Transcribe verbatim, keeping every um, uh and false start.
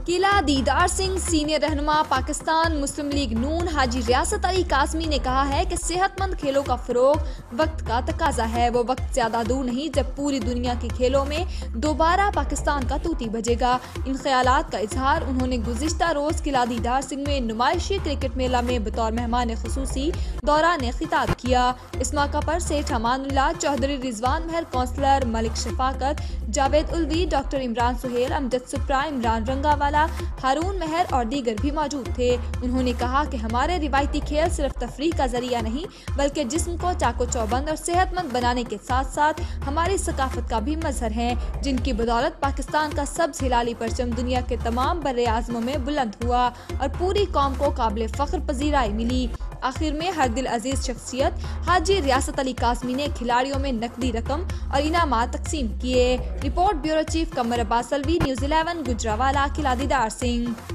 قلعہ Didar Singh senior رہنما پاکستان مسلم league نون حاجی ریاست علی قاسمی نے کہا ہے کہ صحت مند کھیلوں کا فروغ وقت کا تقاضا ہے۔ وہ وقت زیادہ دور نہیں جب پوری دنیا کے کھیلوں میں دوبارہ پاکستان کا طوطی بجے گا۔ ان خیالات کا اظہار انہوں نے گزشتہ روز قلعہ دیدار سنگھ میں نمائشی کرکٹ میلہ میں بطور مہمان خصوصی دوران خطاب کیا۔ اس موقع پر سیٹھ امان اللہ، چودھری رضوان مہر، کونسلر ملک شفاقت، جاوید الوی، ڈاکٹر عمران سہیل، امجد سپرا، عمران رنگا والا، ہارون مہر اور دیگر بھی موجود تھے۔ انہوں نے کہا کہ ہمارے روایتی کھیل صرف تفریح کا ذریعہ نہیں بلکہ جسم کو چاق و چوبند اور صحت مند بنانے کے ساتھ ساتھ ہماری ثقافت کا بھی مظہر ہیں، جن کی بدولت پاکستان کا سبز ہلالی پرچم دنیا کے تمام بر اعظموں میں بلند ہوا اور پوری قوم کو قابل فخر پذیرائی ملی۔ آخر میں ہر دل عزیز شخصیت حاجی ریاست علی قاسمی نے کھلاڑیوں میں نقدی رقم اور انعامات تقسیم کیے۔ Report bureau chief Qamar Abbas Alvi, news eleven, Gujranwala, Qila Didar Singh.